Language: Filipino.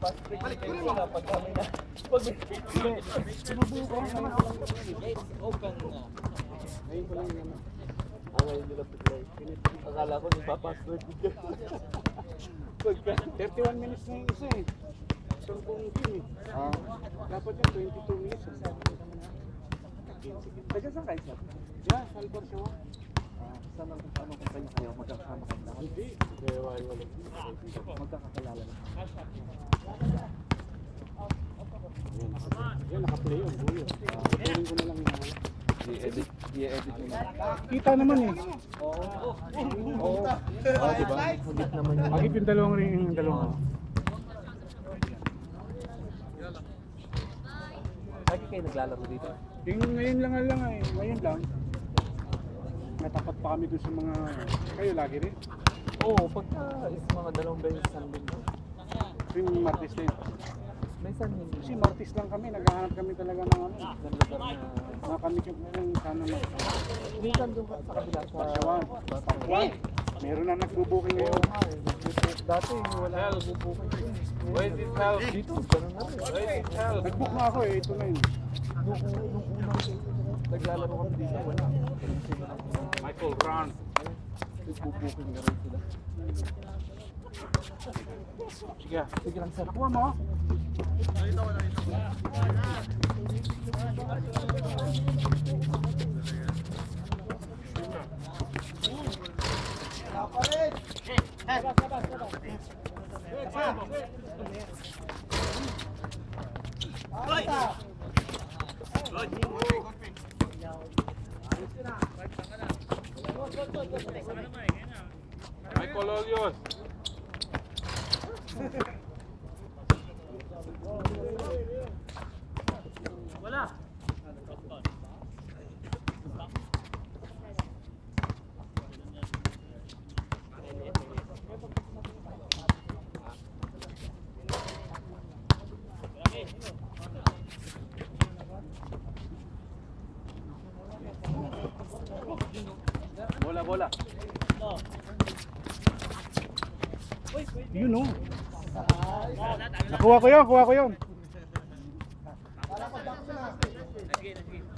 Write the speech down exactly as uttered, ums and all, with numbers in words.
pass break kayo na pag kami na. Pag sinubukan naman. Gates open na. Ngayon ko lang naman. Ah, ngayon nila play. Akala ko nagpa-password ko. thirty-one minutes na yung isa eh. Isang buong game eh. Ah. Dapat yung twenty-two minutes. Taga saan kayo sir? Yeah, Salvador siya. Ah, saan ang ano kumpanya kayo? Magkakasama kayo lahat? Hindi. Kaya wala wala. Magkakakalala na. Yan, naka-play yun. Patuloy ko na lang yung i-edit. I-edit mo na. Kita naman eh. Oo. Oo. Oo, diba? Hagit naman yun. Hagit yung dalawang ring yung dalawang. Lagi kayo naglalaro dito? Yung ngayon lang lang eh. Ngayon lang. Natapat pa kami dun sa mga... Kayo lagi rin? Oo, pagka is mga dalawang beses sa linggo. Yung Martes din. May isang linggo. Kasi Martes lang kami. Naghahanap kami talaga ng ano. Ng lugar na... Mga kami kung sana mag... Minsan doon ka sa kabila sa... Pasyawan. Pasyawan. Meron na nagbubuking ngayon. Oo nga eh. Dati wala na nagbubuking doon. Where's his help? Dito, ganun na rin. Where's his help? Nagbook na ako eh. Ito na yun. Nung nung unang naglalaro kami dito, wala. Michael, run. Nagbubuking na rin sila. Sige. Sige lang sir. Nakuha mo. Michael, all yours. Wala. Bola, bola. Yun oh. Nakuha ko yun, kuha ko yun.